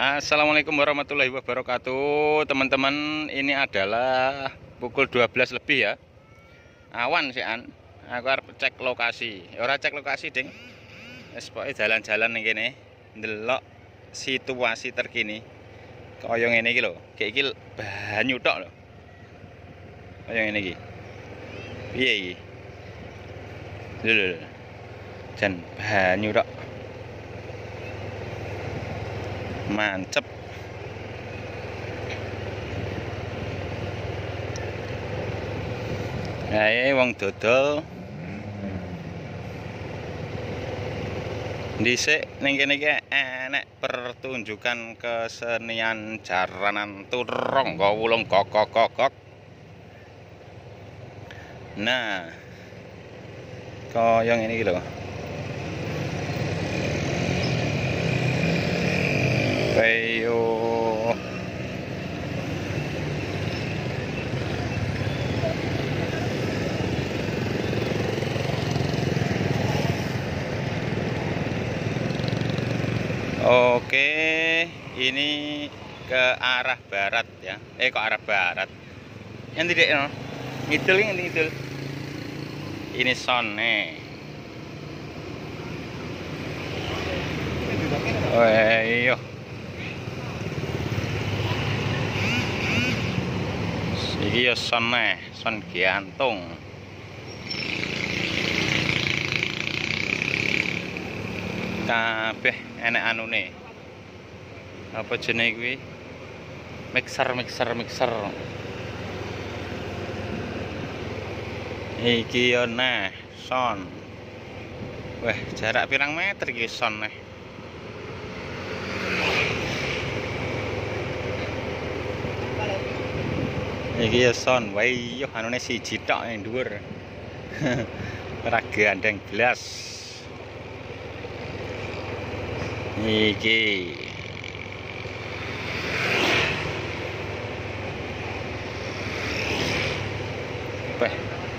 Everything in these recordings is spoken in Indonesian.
Assalamualaikum warahmatullahi wabarakatuh. Teman-teman, ini adalah pukul 12 lebih ya. Awan sih an. Aku harus cek lokasi. Ora cek lokasi, Ding. Wis pokoke jalan-jalan ning kene, ndelok situasi terkini. Kaya ngene iki lho. Kayak iki banyu tok lho. Kaya ngene iki. Piye iki? Lho. Jan banyu tok. Mancep. Ae wong dodol dhisik ning kene iki enek pertunjukan kesenian jaranan turangga wulung gogok-gogok. Nah, kaya ngene iki lho. Ayo. Oke, ini ke arah barat ya. Ke arah barat. Yang tidak no. Ngidul ini ngidul. Ini sone. Oh, ayo. Iki ya son gantung. Kabeh enek anune. Apa jenenge kuwi? Mixer. Iki yo son. Wah, jarak pirang meter iki son neh. Iki ya son, wae yo anune siji tok ning dhuwur. Ora gandeng blas. Iki. Wah.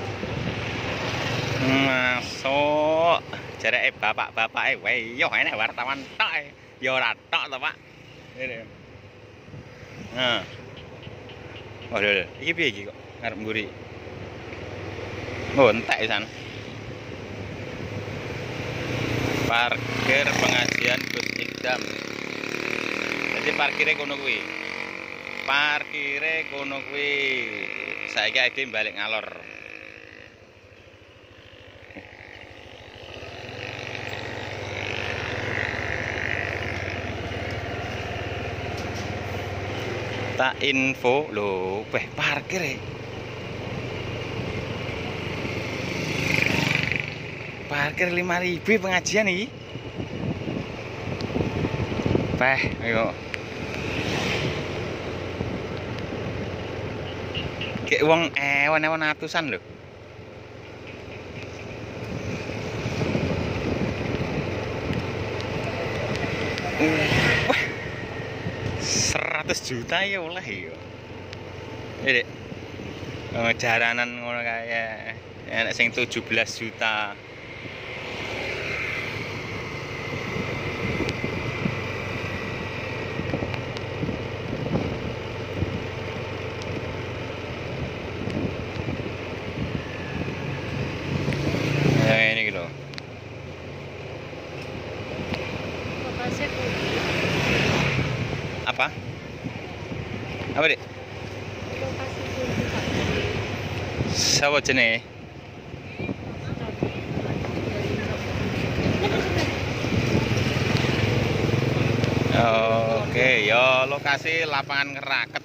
Masuk. Jarake bapak-bapake wae yo enek wartawan tok e. Ya ora tok to, Pak. Ngene. Nah. Oh, lho. Iki piye iki kok ngarep mburi? Oh, entek pisan. Parkir pengajian Gus Ikdam. Jadi parkire kono kuwi. Saiki iki balik ngalor. Tak info lho, parkir e. Parkir 5.000 pengajian iki. Ayo. Kayak wong ewan atusan lho. Wah. 100 juta ya oleh ya. Ini jaranan ngono kaya enek sing 17 juta. Ini gitu. Apa? Apa, Dik? Sapa jenenge? Oke, ya lokasi lapangan Keraket.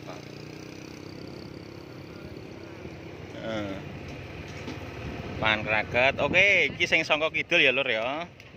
Lapangan Keraket. Oke, iki sing saka kidul ya, Lur ya.